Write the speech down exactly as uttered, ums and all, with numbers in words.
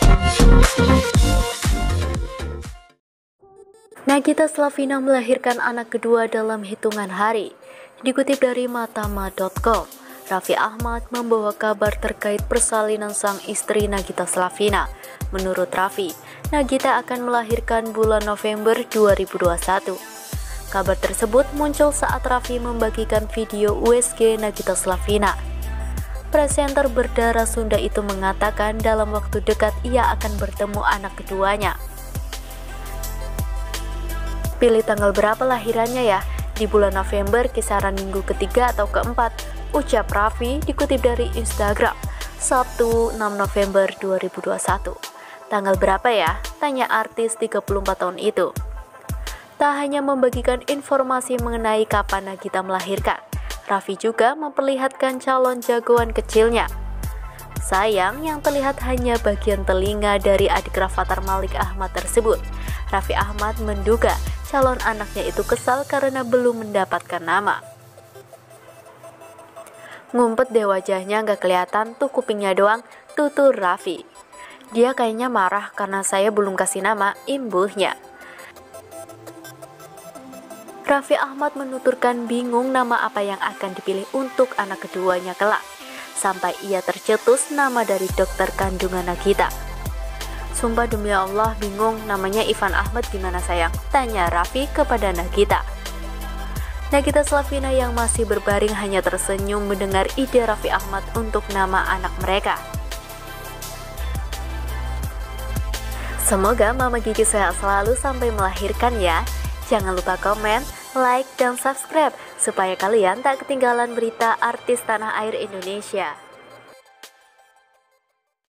Nagita Slavina melahirkan anak kedua dalam hitungan hari. Dikutip dari matama titik com, Raffi Ahmad membawa kabar terkait persalinan sang istri Nagita Slavina. Menurut Raffi, Nagita akan melahirkan bulan November dua ribu dua puluh satu. Kabar tersebut muncul saat Raffi membagikan video U S G Nagita Slavina. Presenter berdarah Sunda itu mengatakan dalam waktu dekat ia akan bertemu anak keduanya. Pilih tanggal berapa lahirannya ya? Di bulan November kisaran minggu ketiga atau keempat, ucap Raffi dikutip dari Instagram, Sabtu enam November dua ribu dua puluh satu. Tanggal berapa ya? Tanya artis tiga puluh empat tahun itu. Tak hanya membagikan informasi mengenai kapan Nagita melahirkan, Raffi juga memperlihatkan calon jagoan kecilnya. Sayang, yang terlihat hanya bagian telinga dari adik Rafattar Malik Ahmad tersebut. Raffi Ahmad menduga calon anaknya itu kesal karena belum mendapatkan nama. Ngumpet deh wajahnya, gak kelihatan tuh kupingnya doang, tutur Raffi. Dia kayaknya marah karena saya belum kasih nama, imbuhnya. Raffi Ahmad menuturkan bingung nama apa yang akan dipilih untuk anak keduanya kelak, sampai ia tercetus nama dari dokter kandungan Nagita. Sumpah demi Allah bingung, namanya Ivan Ahmad gimana sayang? Tanya Raffi kepada Nagita. Nagita Slavina yang masih berbaring hanya tersenyum mendengar ide Raffi Ahmad untuk nama anak mereka. Semoga Mama Gigi sehat selalu sampai melahirkan ya. Jangan lupa komen, like, dan subscribe supaya kalian tak ketinggalan berita artis tanah air Indonesia.